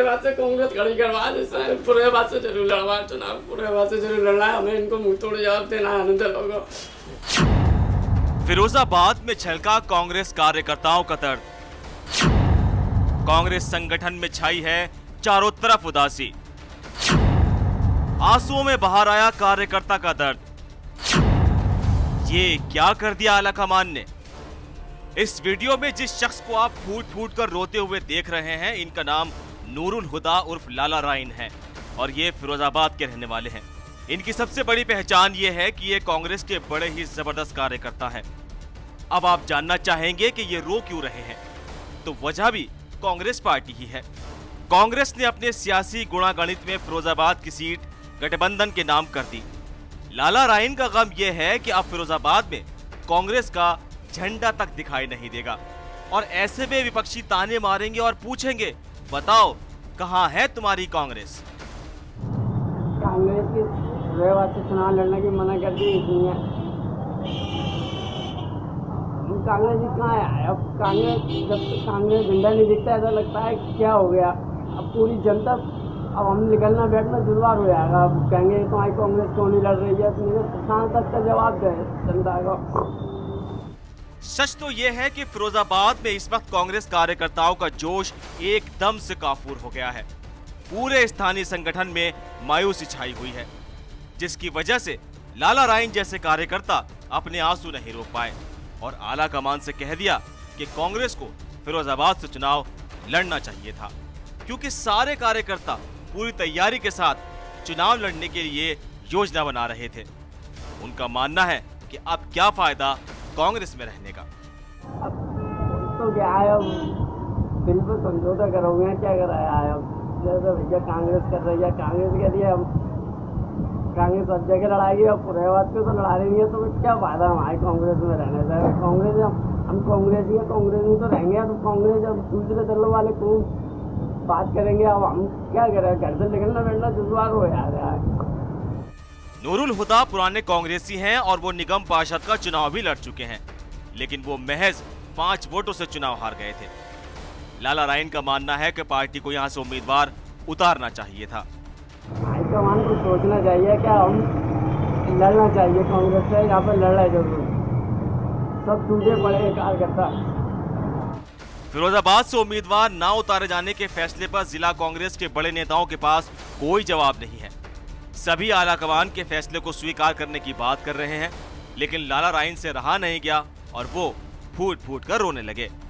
बात से कांग्रेस खड़ी करवा दे, पूरे बात से जरूर लड़वा चुनाव, पूरे बात से जरूर लड़ना है, हमें इनको मुंह तोड़ जवाब देना है आनंद लोगों। फिरोजाबाद में छलका कांग्रेस कार्यकर्ताओं का दर्द। कांग्रेस संगठन में छाई है चारों तरफ उदासी। आंसुओं में बाहर आया कार्यकर्ता का दर्द। ये क्या कर दिया आला कमान ने? इस वीडियो में जिस शख्स को आप फूट फूट कर रोते हुए देख रहे हैं, इनका नाम नूरुल हुदा उर्फ लाला राइन है और ये फिरोजाबाद के रहने वाले हैं। इनकी सबसे बड़ी पहचान ये है कि ये कांग्रेस के बड़े ही जबरदस्त कार्यकर्ता हैं। अब आप जानना चाहेंगे कि ये रो क्यों रहे हैं, तो वजह भी कांग्रेस पार्टी ही है। कांग्रेस ने अपने सियासी गुणागणित में फिरोजाबाद की सीट गठबंधन के नाम कर दी। लाला राइन का गम यह है कि अब फिरोजाबाद में कांग्रेस का झंडा तक दिखाई नहीं देगा और ऐसे में विपक्षी ताने मारेंगे और पूछेंगे, बताओ कहां है तुम्हारी कांग्रेस? कांग्रेस की से चुनाव लड़ने की मना कर दी इसलिए कांग्रेस ही कहाँ है? अब कांग्रेस, जब तक कांग्रेस झंडा नहीं दिखता ऐसा लगता है क्या हो गया। अब पूरी जनता, अब हम निकलना बैठना दुश्वार हो जाएगा। अब कहेंगे तुम्हारी कांग्रेस क्यों नहीं लड़ रही है, तो मेरे सांसद का जवाब दे जनता को। सच तो यह है कि फिरोजाबाद में इस वक्त कांग्रेस कार्यकर्ताओं का जोश एकदम से काफूर हो गया है। पूरे स्थानीय संगठन में मायूसी छाई हुई है, जिसकी वजह से लाला राइन जैसे कार्यकर्ता अपने आंसू नहीं रोक पाए और आला कमान से कह दिया कि कांग्रेस को फिरोजाबाद से चुनाव लड़ना चाहिए था, क्योंकि सारे कार्यकर्ता पूरी तैयारी के साथ चुनाव लड़ने के लिए योजना बना रहे थे। उनका मानना है कि अब क्या फायदा कांग्रेस में रहने का। अब तो क्या है, अब दिल पे समझौता करोगे, क्या कराया है? अब जैसे भैया कांग्रेस कर रही है, कांग्रेस के लिए हम कांग्रेस सब जगह लड़ाएगी और पूरे बात पे तो लड़ा रही है, तो क्या फायदा हमारे कांग्रेस में रहने से? कांग्रेस हम कांग्रेस ही है, कांग्रेस में तो रहेंगे। तो कांग्रेस जब दूसरे दलों वाले को बात करेंगे, अब हम क्या करें? घर से निकलना बैठना दुश्वार हो जा रहा है। नूरुल हुदा पुराने कांग्रेसी हैं और वो निगम पार्षद का चुनाव भी लड़ चुके हैं, लेकिन वो महज 5 वोटों से चुनाव हार गए थे। लाला राइन का मानना है कि पार्टी को यहां से उम्मीदवार उतारना चाहिए था। हाईकमान को सोचना चाहिए क्या हम लड़ना चाहिए कांग्रेस से, यहाँ पर लड़ रहे जरूर, सब टूटे पड़े कार्यकर्ता। फिरोजाबाद से उम्मीदवार ना उतारे जाने के फैसले पर जिला कांग्रेस के बड़े नेताओं के पास कोई जवाब नहीं है। सभी आला कमान के फैसले को स्वीकार करने की बात कर रहे हैं, लेकिन लाला राइन से रहा नहीं गया और वो फूट फूट कर रोने लगे।